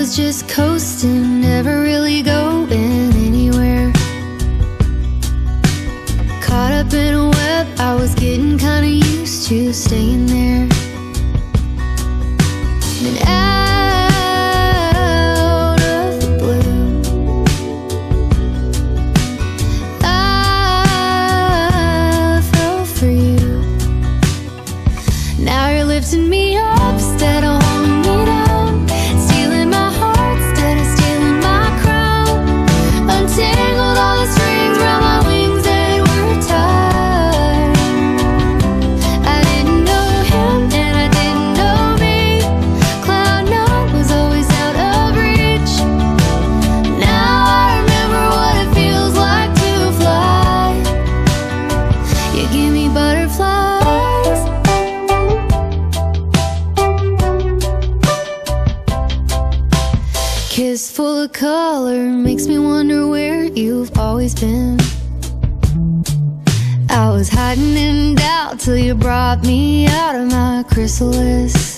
was just coasting, never really going anywhere. Caught up in a web, I was getting kinda used to staying there. And out of the blue, I fell for you. Now you're lifting me up instead of holding me down, stealing my heart instead of stealing my crown. Untangled all the strings round my wings that were tied. I didn't know him and I didn't know me. Cloud nine was always out of reach. Now I remember what it feels like to fly. You give me butterflies. Kiss full of color makes me wonder where you've always been. I was hiding in doubt till you brought me out of my chrysalis.